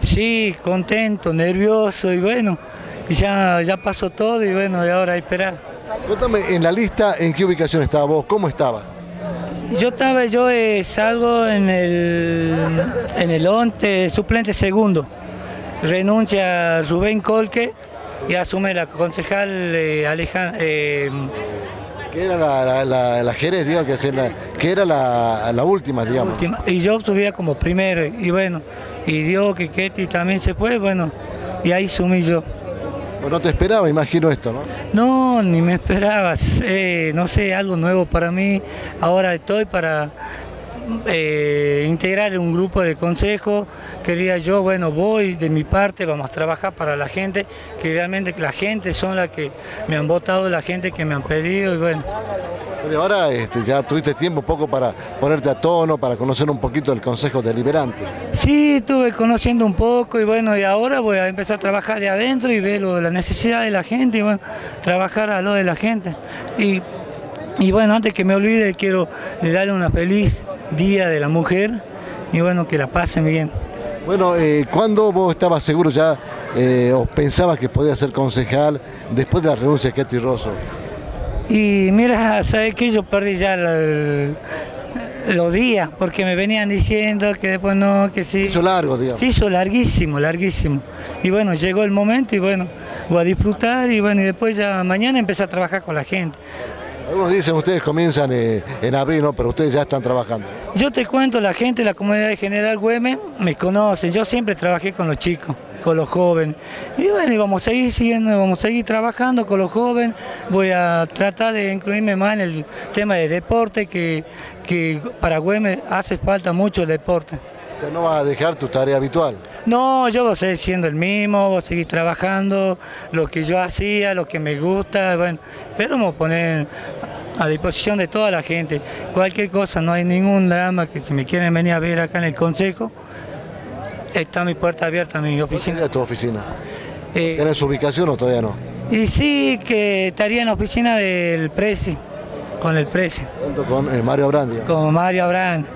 Sí, contento, nervioso y bueno, ya pasó todo y bueno, y ahora a esperar. Cuéntame, en la lista, ¿en qué ubicación estabas vos? ¿Cómo estabas? Yo salgo en el 11, suplente segundo. Renuncia Rubén Colque y asume la concejal Alejandra. ¿Qué era la Jerez, digamos, que era la última, digamos? Y yo subía como primero y bueno, y dio que Ketty también se fue, bueno, y ahí sumí yo. Pues no te esperaba, imagino esto, ¿no? No, ni me esperabas, no sé, algo nuevo para mí. Ahora estoy para integrar un grupo de consejo. Quería yo, bueno, voy de mi parte, vamos a trabajar para la gente, que realmente la gente son las que me han votado, la gente que me han pedido y bueno. Pero ahora ya tuviste tiempo un poco para ponerte a tono, para conocer un poquito el Consejo Deliberante. Sí, estuve conociendo un poco y bueno, y ahora voy a empezar a trabajar de adentro y ver la necesidad de la gente y bueno, trabajar a lo de la gente. Y bueno, antes que me olvide, quiero darle una feliz Día de la Mujer y bueno, que la pasen bien. Bueno, ¿cuándo vos estabas seguro ya o pensabas que podías ser concejal después de la renuncia de Ketty Rosso? Y mira, ¿sabes qué? Yo perdí ya los días, porque me venían diciendo que después no, que sí. Se hizo largo, digamos. Se hizo larguísimo, larguísimo. Y bueno, llegó el momento y bueno, voy a disfrutar y bueno, y después ya mañana empecé a trabajar con la gente. Algunos dicen ustedes comienzan en abril, ¿no? Pero ustedes ya están trabajando. Yo te cuento, la gente de la comunidad de General Güemes me conocen, yo siempre trabajé con los chicos, con los jóvenes. Y bueno, y vamos a seguir siguiendo, vamos a seguir trabajando con los jóvenes. Voy a tratar de incluirme más en el tema de deporte, que para Güemes hace falta mucho el deporte. O sea, no vas a dejar tu tarea habitual. No, yo voy a seguir siendo el mismo, voy a seguir trabajando, lo que yo hacía, lo que me gusta, bueno, pero me voy a poner a disposición de toda la gente. Cualquier cosa, no hay ningún drama, que si me quieren venir a ver acá en el consejo, está mi puerta abierta, mi oficina. ¿Cuál sería tu oficina? ¿Tienes ubicación o todavía no? Y sí, que estaría en la oficina del Presi, con el Presi. Junto con Mario Abrán, digamos. Con Mario Abrán.